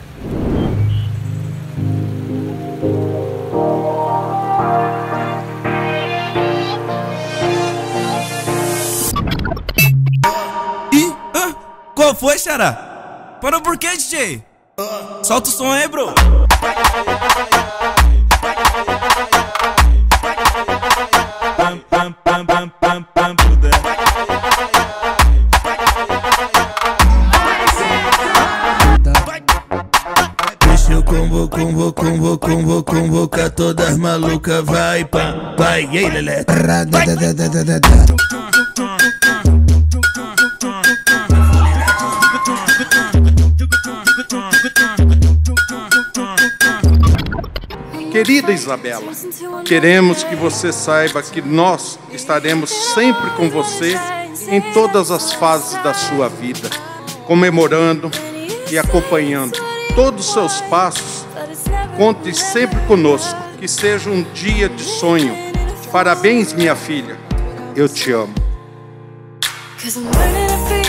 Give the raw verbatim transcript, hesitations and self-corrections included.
Ih, ah, qual foi, xará? Parou por quê, D J? Solta o som aí, bro. Deixa eu convo, convo, convo, convo, convocar todas as malucas. Vai, pá, vai, ei, lelé. Querida Isabela, queremos que você saiba que nós estaremos sempre com você em todas as fases da sua vida, comemorando e acompanhando todos os seus passos. Conte sempre conosco, que seja um dia de sonho. Parabéns, minha filha, eu te amo.